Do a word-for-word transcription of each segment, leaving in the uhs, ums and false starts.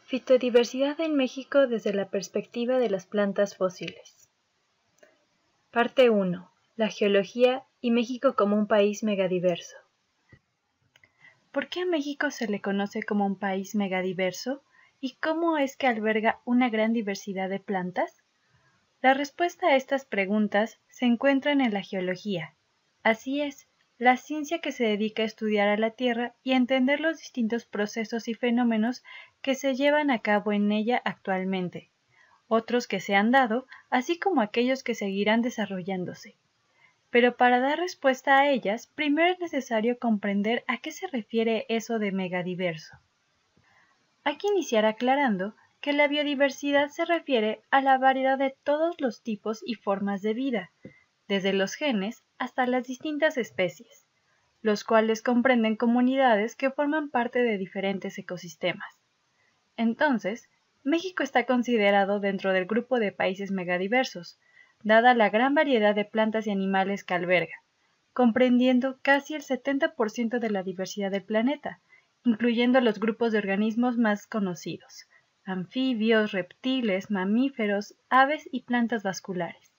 Fitodiversidad en México desde la perspectiva de las plantas fósiles. Parte uno. La geología y México como un país megadiverso. ¿Por qué a México se le conoce como un país megadiverso? ¿Y cómo es que alberga una gran diversidad de plantas? La respuesta a estas preguntas se encuentran en la geología. Así es, la ciencia que se dedica a estudiar a la Tierra y a entender los distintos procesos y fenómenos que se llevan a cabo en ella actualmente, otros que se han dado, así como aquellos que seguirán desarrollándose. Pero para dar respuesta a ellas, primero es necesario comprender a qué se refiere eso de megadiverso. Hay que iniciar aclarando que la biodiversidad se refiere a la variedad de todos los tipos y formas de vida, desde los genes hasta las distintas especies, los cuales comprenden comunidades que forman parte de diferentes ecosistemas. Entonces, México está considerado dentro del grupo de países megadiversos, dada la gran variedad de plantas y animales que alberga, comprendiendo casi el setenta por ciento de la diversidad del planeta, incluyendo los grupos de organismos más conocidos, anfibios, reptiles, mamíferos, aves y plantas vasculares.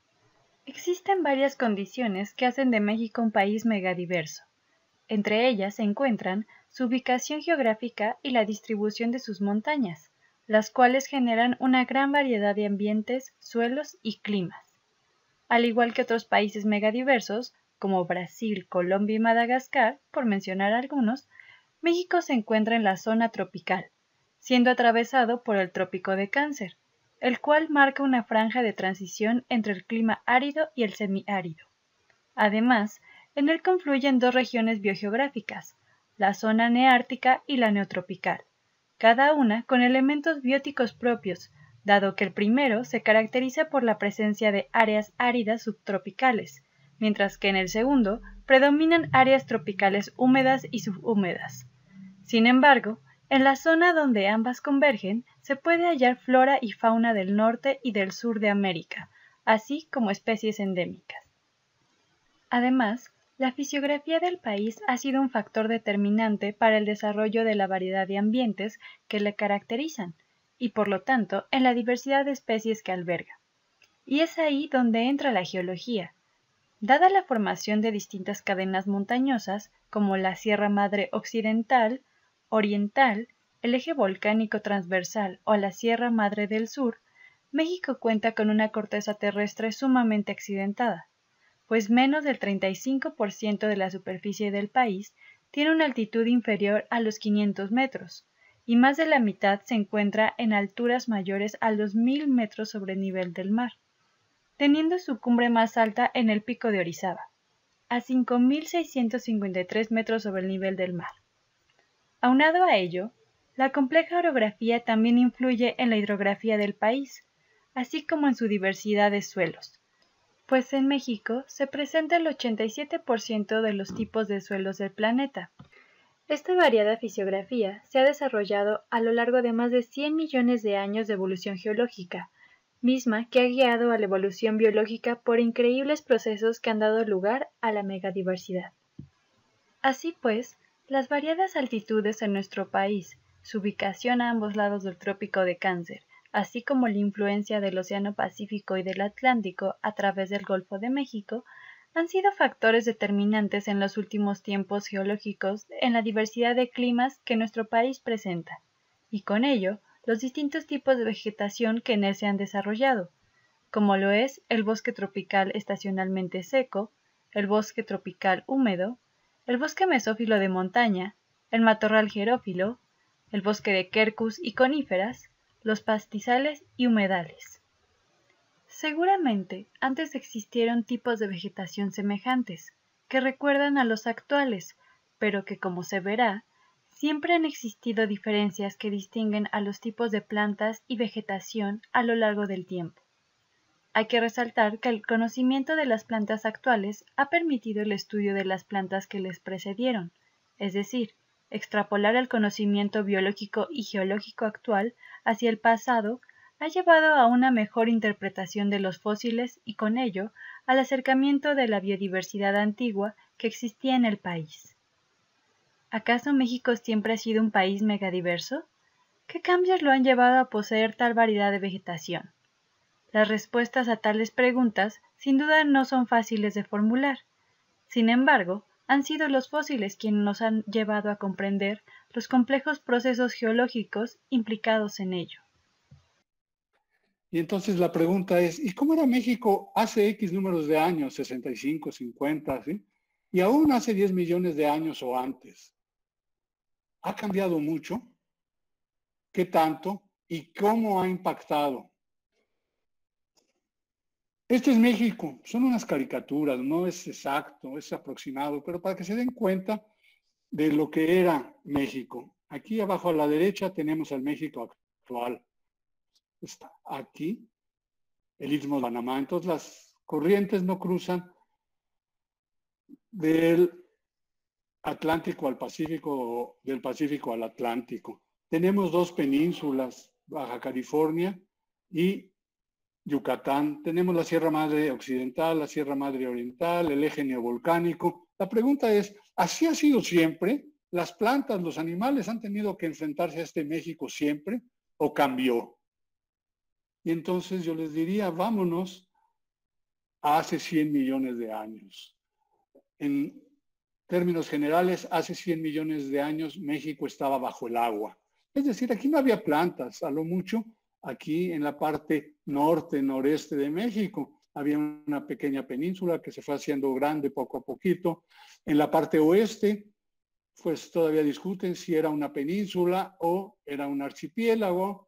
Existen varias condiciones que hacen de México un país megadiverso. Entre ellas se encuentran su ubicación geográfica y la distribución de sus montañas, las cuales generan una gran variedad de ambientes, suelos y climas. Al igual que otros países megadiversos, como Brasil, Colombia y Madagascar, por mencionar algunos, México se encuentra en la zona tropical, siendo atravesado por el Trópico de Cáncer, el cual marca una franja de transición entre el clima árido y el semiárido. Además, en él confluyen dos regiones biogeográficas, la zona neártica y la neotropical, cada una con elementos bióticos propios, dado que el primero se caracteriza por la presencia de áreas áridas subtropicales, mientras que en el segundo predominan áreas tropicales húmedas y subhúmedas. Sin embargo, en la zona donde ambas convergen, se puede hallar flora y fauna del norte y del sur de América, así como especies endémicas. Además, la fisiografía del país ha sido un factor determinante para el desarrollo de la variedad de ambientes que le caracterizan, y por lo tanto, en la diversidad de especies que alberga. Y es ahí donde entra la geología. Dada la formación de distintas cadenas montañosas, como la Sierra Madre Occidental, Oriental, el eje volcánico transversal o la Sierra Madre del Sur, México cuenta con una corteza terrestre sumamente accidentada, pues menos del treinta y cinco por ciento de la superficie del país tiene una altitud inferior a los quinientos metros, y más de la mitad se encuentra en alturas mayores a los mil metros sobre el nivel del mar, teniendo su cumbre más alta en el Pico de Orizaba, a cinco mil seiscientos cincuenta y tres metros sobre el nivel del mar. Aunado a ello, la compleja orografía también influye en la hidrografía del país, así como en su diversidad de suelos, pues en México se presenta el ochenta y siete por ciento de los tipos de suelos del planeta. Esta variada fisiografía se ha desarrollado a lo largo de más de cien millones de años de evolución geológica, misma que ha guiado a la evolución biológica por increíbles procesos que han dado lugar a la megadiversidad. Así pues, las variadas altitudes en nuestro país, su ubicación a ambos lados del Trópico de Cáncer, así como la influencia del Océano Pacífico y del Atlántico a través del Golfo de México, han sido factores determinantes en los últimos tiempos geológicos en la diversidad de climas que nuestro país presenta, y con ello, los distintos tipos de vegetación que en él se han desarrollado, como lo es el bosque tropical estacionalmente seco, el bosque tropical húmedo, el bosque mesófilo de montaña, el matorral xerófilo, el bosque de quercus y coníferas, los pastizales y humedales. Seguramente antes existieron tipos de vegetación semejantes, que recuerdan a los actuales, pero que, como se verá, siempre han existido diferencias que distinguen a los tipos de plantas y vegetación a lo largo del tiempo. Hay que resaltar que el conocimiento de las plantas actuales ha permitido el estudio de las plantas que les precedieron, es decir, extrapolar el conocimiento biológico y geológico actual hacia el pasado ha llevado a una mejor interpretación de los fósiles y con ello al acercamiento de la biodiversidad antigua que existía en el país. ¿Acaso México siempre ha sido un país megadiverso? ¿Qué cambios lo han llevado a poseer tal variedad de vegetación? Las respuestas a tales preguntas sin duda no son fáciles de formular. Sin embargo, han sido los fósiles quienes nos han llevado a comprender los complejos procesos geológicos implicados en ello. Y entonces la pregunta es, ¿y cómo era México hace X números de años, sesenta y cinco, cincuenta, ¿sí? Y aún hace diez millones de años o antes? ¿Ha cambiado mucho? ¿Qué tanto? ¿Y cómo ha impactado? Este es México, son unas caricaturas, no es exacto, es aproximado, pero para que se den cuenta de lo que era México. Aquí abajo a la derecha tenemos al México actual. Está aquí el Istmo de Panamá. Entonces las corrientes no cruzan del Atlántico al Pacífico, del Pacífico al Atlántico. Tenemos dos penínsulas, Baja California y Yucatán. Tenemos la Sierra Madre Occidental, la Sierra Madre Oriental, el eje neovolcánico. La pregunta es, ¿así ha sido siempre? ¿Las plantas, los animales han tenido que enfrentarse a este México siempre o cambió? Y entonces yo les diría, vámonos a hace cien millones de años. En términos generales, hace cien millones de años México estaba bajo el agua. Es decir, aquí no había plantas, a lo mucho aquí en la parte norte, noreste de México. Había una pequeña península que se fue haciendo grande poco a poquito. En la parte oeste, pues todavía discuten si era una península o era un archipiélago,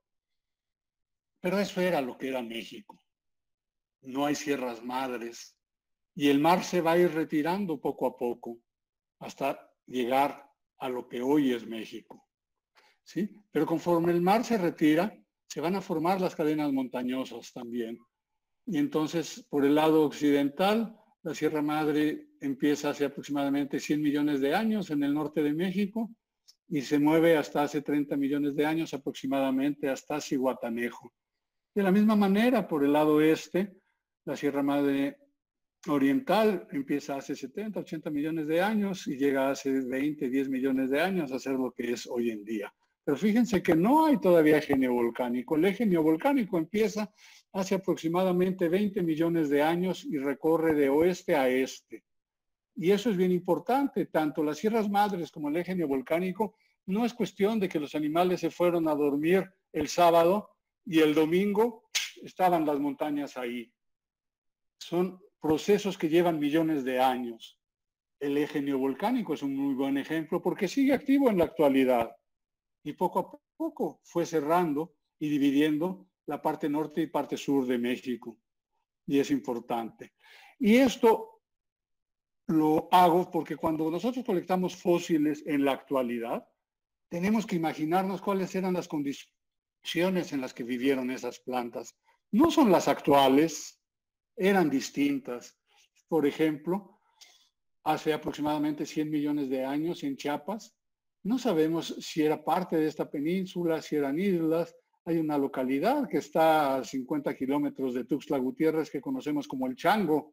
pero eso era lo que era México. No hay sierras madres y el mar se va a ir retirando poco a poco hasta llegar a lo que hoy es México, ¿sí? Pero conforme el mar se retira, se van a formar las cadenas montañosas también. Y entonces, por el lado occidental, la Sierra Madre empieza hace aproximadamente cien millones de años en el norte de México y se mueve hasta hace treinta millones de años aproximadamente hasta Zihuatanejo. De la misma manera, por el lado este, la Sierra Madre Oriental empieza hace setenta, ochenta millones de años y llega hace veinte, diez millones de años a ser lo que es hoy en día. Pero fíjense que no hay todavía eje neovolcánico. El eje neovolcánico empieza hace aproximadamente veinte millones de años y recorre de oeste a este. Y eso es bien importante, tanto las sierras madres como el eje neovolcánico, no es cuestión de que los animales se fueron a dormir el sábado y el domingo estaban las montañas ahí. Son procesos que llevan millones de años. El eje neovolcánico es un muy buen ejemplo porque sigue activo en la actualidad y poco a poco fue cerrando y dividiendo la parte norte y parte sur de México. Y es importante. Y esto lo hago porque cuando nosotros colectamos fósiles en la actualidad, tenemos que imaginarnos cuáles eran las condiciones en las que vivieron esas plantas. No son las actuales, eran distintas. Por ejemplo, hace aproximadamente cien millones de años en Chiapas, no sabemos si era parte de esta península, si eran islas. Hay una localidad que está a cincuenta kilómetros de Tuxtla Gutiérrez que conocemos como el Chango,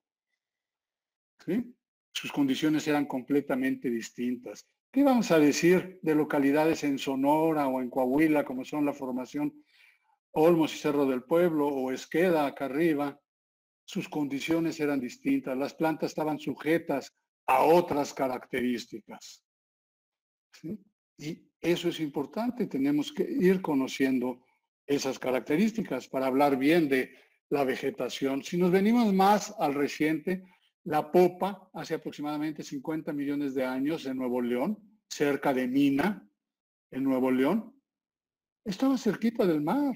¿sí? Sus condiciones eran completamente distintas. ¿Qué vamos a decir de localidades en Sonora o en Coahuila, como son la formación Olmos y Cerro del Pueblo o Esqueda acá arriba? Sus condiciones eran distintas, las plantas estaban sujetas a otras características, ¿sí? Y eso es importante, tenemos que ir conociendo esas características para hablar bien de la vegetación. Si nos venimos más al reciente, la popa, hace aproximadamente cincuenta millones de años en Nuevo León, cerca de Mina, en Nuevo León, estaba cerquita del mar.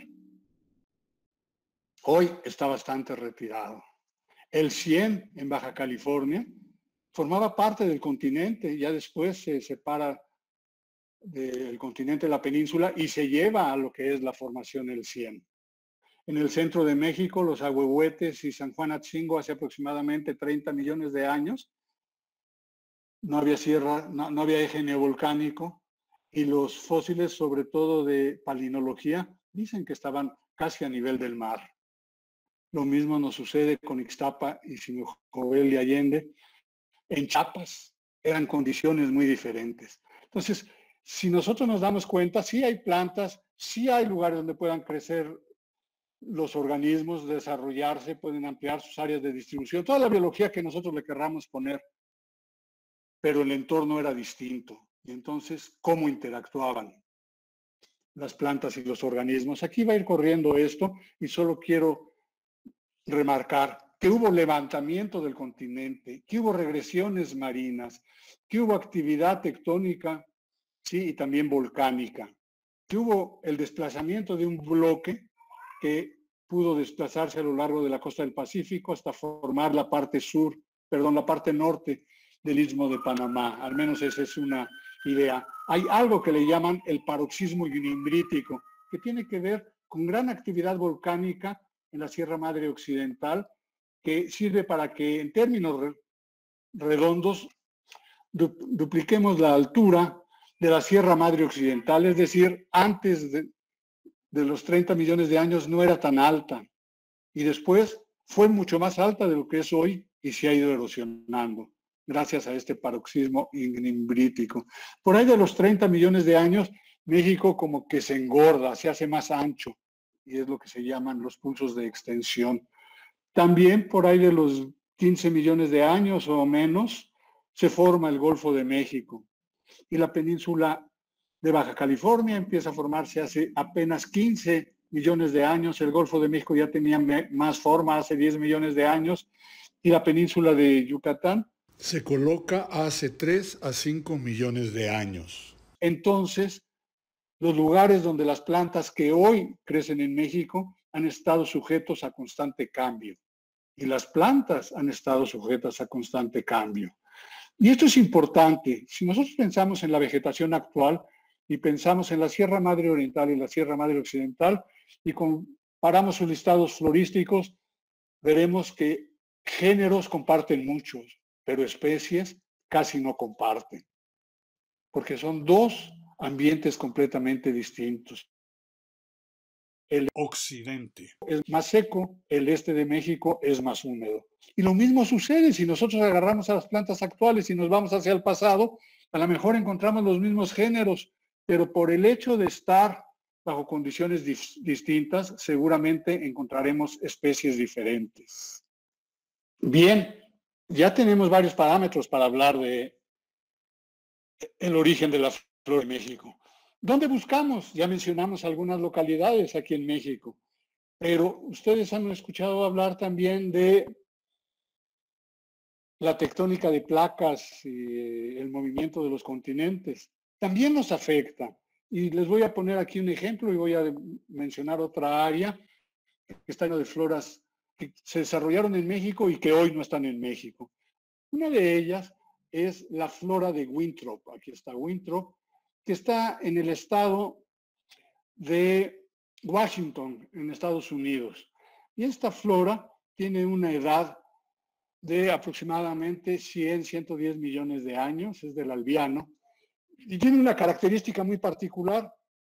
Hoy está bastante retirado. El Cien en Baja California formaba parte del continente, ya después se separa del continente de la península y se lleva a lo que es la formación El Cien. En el centro de México, los Ahuehuetes y San Juan Atzingo hace aproximadamente treinta millones de años. No había sierra, no, no había eje neovolcánico y los fósiles, sobre todo de palinología, dicen que estaban casi a nivel del mar. Lo mismo nos sucede con Ixtapa y Sinujobel y Allende. En Chiapas eran condiciones muy diferentes. Entonces, si nosotros nos damos cuenta, sí hay plantas, sí hay lugares donde puedan crecer los organismos, desarrollarse, pueden ampliar sus áreas de distribución, toda la biología que nosotros le querramos poner, pero el entorno era distinto. Y entonces, ¿cómo interactuaban las plantas y los organismos? Aquí va a ir corriendo esto y solo quiero remarcar que hubo levantamiento del continente, que hubo regresiones marinas, que hubo actividad tectónica, sí, y también volcánica, que hubo el desplazamiento de un bloque que pudo desplazarse a lo largo de la costa del Pacífico hasta formar la parte sur, perdón, la parte norte del Istmo de Panamá. Al menos esa es una idea. Hay algo que le llaman el paroxismo unimíbrico, que tiene que ver con gran actividad volcánica en la Sierra Madre Occidental, que sirve para que en términos redondos du dupliquemos la altura de la Sierra Madre Occidental, es decir, antes de, de los treinta millones de años no era tan alta y después fue mucho más alta de lo que es hoy y se ha ido erosionando gracias a este paroxismo imbritíco. Por ahí de los treinta millones de años, México como que se engorda, se hace más ancho y es lo que se llaman los pulsos de extensión. También por ahí de los quince millones de años o menos se forma el Golfo de México y la península de Baja California empieza a formarse hace apenas quince millones de años. El Golfo de México ya tenía más forma hace diez millones de años y la península de Yucatán se coloca hace tres a cinco millones de años. Entonces, los lugares donde las plantas que hoy crecen en México han estado sujetos a constante cambio y las plantas han estado sujetas a constante cambio. Y esto es importante. Si nosotros pensamos en la vegetación actual y pensamos en la Sierra Madre Oriental y la Sierra Madre Occidental y comparamos sus listados florísticos, veremos que géneros comparten muchos, pero especies casi no comparten, porque son dos ambientes completamente distintos. El occidente es más seco, el este de México es más húmedo. Y lo mismo sucede si nosotros agarramos a las plantas actuales y nos vamos hacia el pasado, a lo mejor encontramos los mismos géneros, pero por el hecho de estar bajo condiciones dis distintas, seguramente encontraremos especies diferentes. Bien, ya tenemos varios parámetros para hablar de el origen de la flora de México. ¿Dónde buscamos? Ya mencionamos algunas localidades aquí en México, pero ustedes han escuchado hablar también de la tectónica de placas y el movimiento de los continentes. También nos afecta. Y les voy a poner aquí un ejemplo y voy a mencionar otra área que está llena de floras que se desarrollaron en México y que hoy no están en México. Una de ellas es la flora de Winthrop. Aquí está Winthrop, que está en el estado de Washington, en Estados Unidos. Y esta flora tiene una edad de aproximadamente cien, ciento diez millones de años, es del Albiano, y tiene una característica muy particular.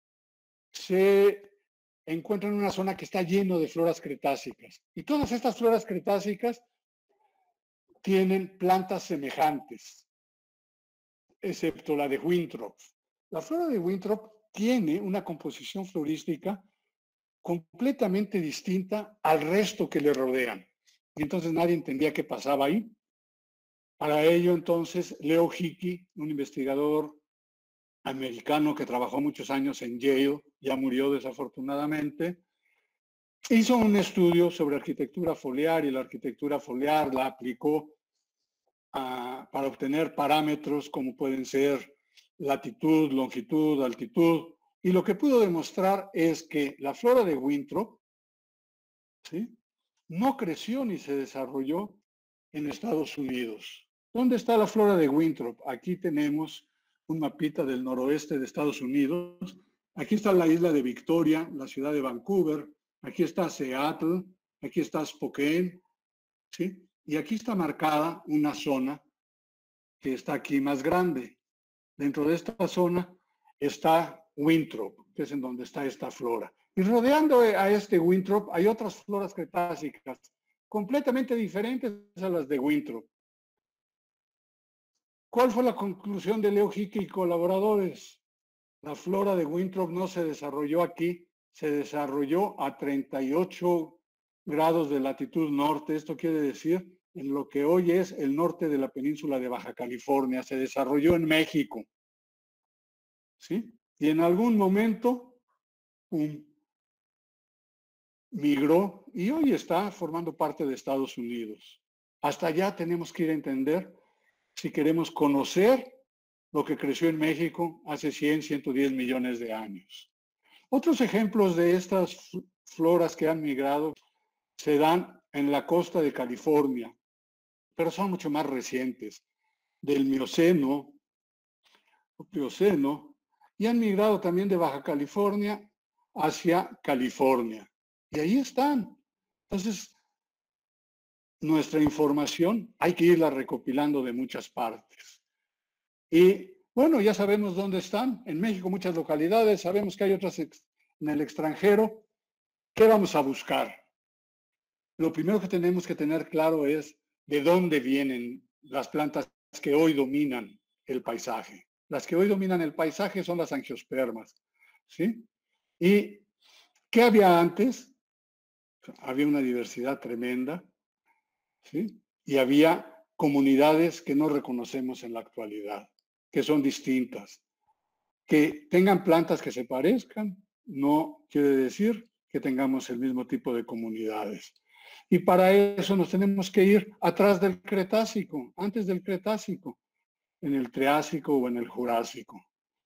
Se encuentra en una zona que está lleno de floras cretácicas, y todas estas floras cretácicas tienen plantas semejantes, excepto la de Winthrop. La flora de Winthrop tiene una composición florística completamente distinta al resto que le rodean. Y entonces nadie entendía qué pasaba ahí. Para ello, entonces, Leo Hickey, un investigador americano que trabajó muchos años en Yale, ya murió desafortunadamente, hizo un estudio sobre arquitectura foliar y la arquitectura foliar la aplicó a, para obtener parámetros como pueden ser latitud, longitud, altitud, y lo que pudo demostrar es que la flora de Winthrop, ¿sí?, no creció ni se desarrolló en Estados Unidos. ¿Dónde está la flora de Winthrop? Aquí tenemos un mapita del noroeste de Estados Unidos. Aquí está la isla de Victoria, la ciudad de Vancouver. Aquí está Seattle, aquí está Spokane, ¿sí? Y aquí está marcada una zona que está aquí más grande. Dentro de esta zona está Winthrop, que es en donde está esta flora. Y rodeando a este Winthrop hay otras floras cretácicas completamente diferentes a las de Winthrop. ¿Cuál fue la conclusión de Leo Hickey y colaboradores? La flora de Winthrop no se desarrolló aquí, se desarrolló a treinta y ocho grados de latitud norte. Esto quiere decir en lo que hoy es el norte de la península de Baja California. Se desarrolló en México. ¿Sí? Y en algún momento um, migró y hoy está formando parte de Estados Unidos. Hasta allá tenemos que ir a entender si queremos conocer lo que creció en México hace cien, ciento diez millones de años. Otros ejemplos de estas floras que han migrado se dan en la costa de California, pero son mucho más recientes, del Mioceno, Plioceno, y han migrado también de Baja California hacia California. Y ahí están. Entonces, nuestra información hay que irla recopilando de muchas partes. Y bueno, ya sabemos dónde están. En México muchas localidades, sabemos que hay otras en el extranjero. ¿Qué vamos a buscar? Lo primero que tenemos que tener claro es de dónde vienen las plantas que hoy dominan el paisaje. Las que hoy dominan el paisaje son las angiospermas, ¿sí? ¿Y qué había antes? Había una diversidad tremenda, ¿sí? Y había comunidades que no reconocemos en la actualidad, que son distintas. Que tengan plantas que se parezcan no quiere decir que tengamos el mismo tipo de comunidades. Y para eso nos tenemos que ir atrás del Cretácico, antes del Cretácico, en el Triásico o en el Jurásico.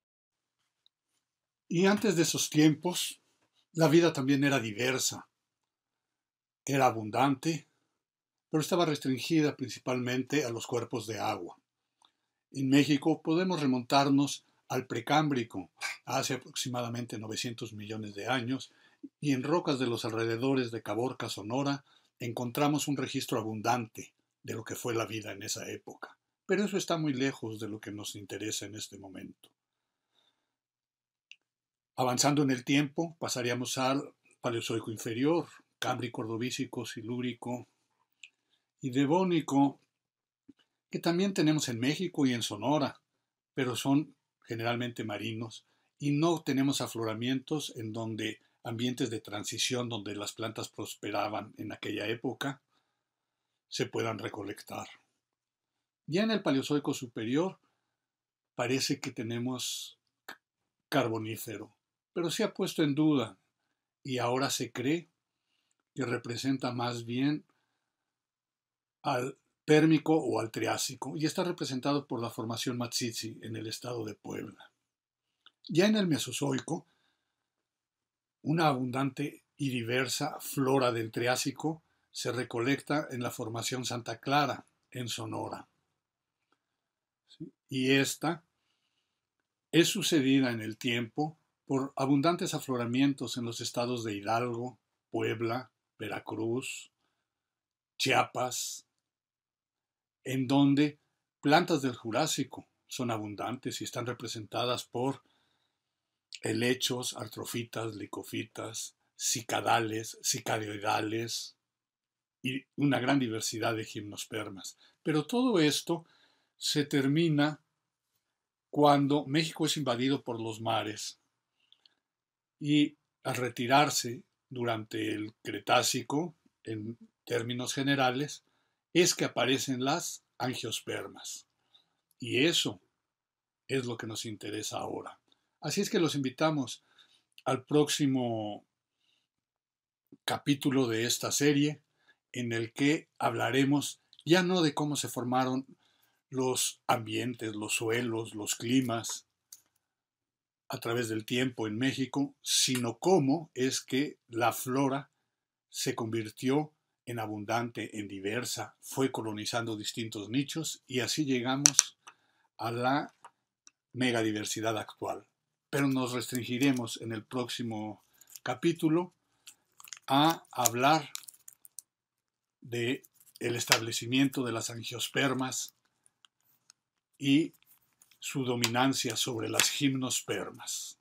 Y antes de esos tiempos, la vida también era diversa. Era abundante, pero estaba restringida principalmente a los cuerpos de agua. En México podemos remontarnos al Precámbrico, hace aproximadamente novecientos millones de años, y en rocas de los alrededores de Caborca, Sonora, encontramos un registro abundante de lo que fue la vida en esa época. Pero eso está muy lejos de lo que nos interesa en este momento. Avanzando en el tiempo, pasaríamos al Paleozoico inferior, Cámbrico, Ordovícico, Silúrico y Devónico, que también tenemos en México y en Sonora, pero son generalmente marinos y no tenemos afloramientos en donde ambientes de transición donde las plantas prosperaban en aquella época se puedan recolectar. Ya en el Paleozoico superior parece que tenemos carbonífero, pero se ha puesto en duda y ahora se cree que representa más bien al Pérmico o al Triásico y está representado por la formación Matsitsi en el estado de Puebla. Ya en el Mesozoico, una abundante y diversa flora del Triásico se recolecta en la formación Santa Clara, en Sonora. ¿Sí? Y esta es sucedida en el tiempo por abundantes afloramientos en los estados de Hidalgo, Puebla, Veracruz, Chiapas, en donde plantas del Jurásico son abundantes y están representadas por helechos, artrofitas, licofitas, cicadales, cicadioidales y una gran diversidad de gimnospermas. Pero todo esto se termina cuando México es invadido por los mares y al retirarse durante el Cretácico, en términos generales, es que aparecen las angiospermas. Y eso es lo que nos interesa ahora. Así es que los invitamos al próximo capítulo de esta serie en el que hablaremos ya no de cómo se formaron los ambientes, los suelos, los climas a través del tiempo en México, sino cómo es que la flora se convirtió en abundante, en diversa, fue colonizando distintos nichos y así llegamos a la megadiversidad actual. Pero nos restringiremos en el próximo capítulo a hablar de el establecimiento de las angiospermas y su dominancia sobre las gimnospermas.